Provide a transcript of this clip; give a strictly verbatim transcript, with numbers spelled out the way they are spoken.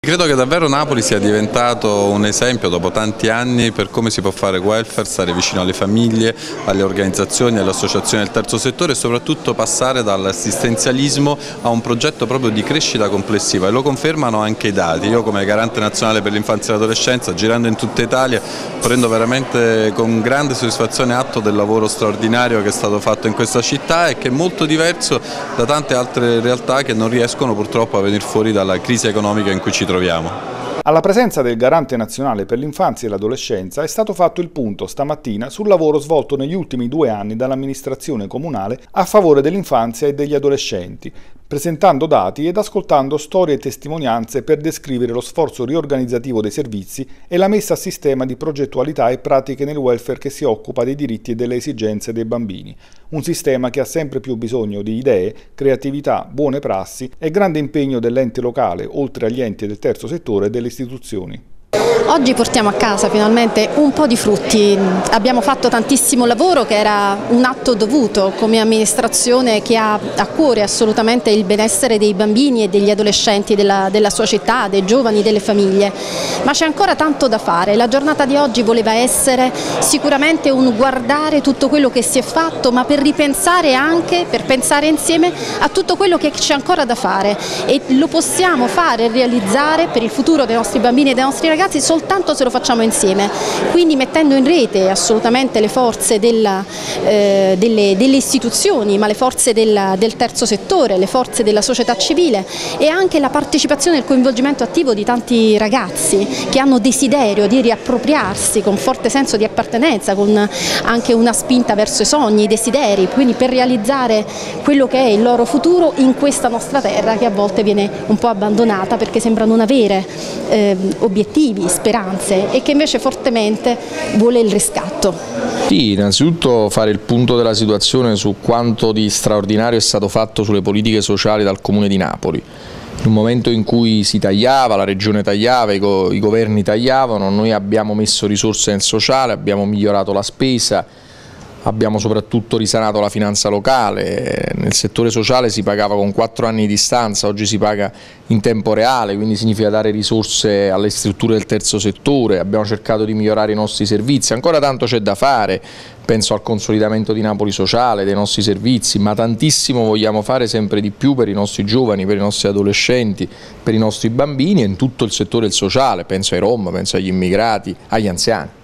Credo che davvero Napoli sia diventato un esempio dopo tanti anni per come si può fare welfare, stare vicino alle famiglie, alle organizzazioni, alle associazioni del terzo settore e soprattutto passare dall'assistenzialismo a un progetto proprio di crescita complessiva, e lo confermano anche i dati. Io come garante nazionale per l'infanzia e l'adolescenza, girando in tutta Italia, prendo veramente con grande soddisfazione atto del lavoro straordinario che è stato fatto in questa città e che è molto diverso da tante altre realtà che non riescono purtroppo a venire fuori dalla crisi economica in cui ci troviamo. Alla presenza del Garante Nazionale per l'Infanzia e l'Adolescenza è stato fatto il punto stamattina sul lavoro svolto negli ultimi due anni dall'amministrazione comunale a favore dell'infanzia e degli adolescenti, presentando dati ed ascoltando storie e testimonianze per descrivere lo sforzo riorganizzativo dei servizi e la messa a sistema di progettualità e pratiche nel welfare che si occupa dei diritti e delle esigenze dei bambini. Un sistema che ha sempre più bisogno di idee, creatività, buone prassi e grande impegno dell'ente locale, oltre agli enti del terzo settore e delle istituzioni. Oggi portiamo a casa finalmente un po' di frutti. Abbiamo fatto tantissimo lavoro che era un atto dovuto come amministrazione che ha a cuore assolutamente il benessere dei bambini e degli adolescenti della, della sua città, dei giovani, delle famiglie. Ma c'è ancora tanto da fare. La giornata di oggi voleva essere sicuramente un guardare tutto quello che si è fatto, ma per ripensare anche, per pensare insieme a tutto quello che c'è ancora da fare, e lo possiamo fare e realizzare per il futuro dei nostri bambini e dei nostri ragazzi soltanto se lo facciamo insieme, quindi mettendo in rete assolutamente le forze della, eh, delle, delle istituzioni, ma le forze del, del terzo settore, le forze della società civile e anche la partecipazione e il coinvolgimento attivo di tanti ragazzi che hanno desiderio di riappropriarsi con forte senso di appartenenza, con anche una spinta verso i sogni, i desideri, quindi per realizzare quello che è il loro futuro in questa nostra terra che a volte viene un po' abbandonata perché sembra non avere eh, obiettivi, speranze, e che invece fortemente vuole il riscatto. Sì, innanzitutto fare il punto della situazione su quanto di straordinario è stato fatto sulle politiche sociali dal Comune di Napoli. In un momento in cui si tagliava, la regione tagliava, i, go i governi tagliavano, noi abbiamo messo risorse nel sociale, abbiamo migliorato la spesa, abbiamo soprattutto risanato la finanza locale. Nel settore sociale si pagava con quattro anni di distanza, oggi si paga in tempo reale, quindi significa dare risorse alle strutture del terzo settore, abbiamo cercato di migliorare i nostri servizi, ancora tanto c'è da fare, penso al consolidamento di Napoli sociale, dei nostri servizi, ma tantissimo vogliamo fare sempre di più per i nostri giovani, per i nostri adolescenti, per i nostri bambini e in tutto il settore del sociale, penso ai Rom, penso agli immigrati, agli anziani.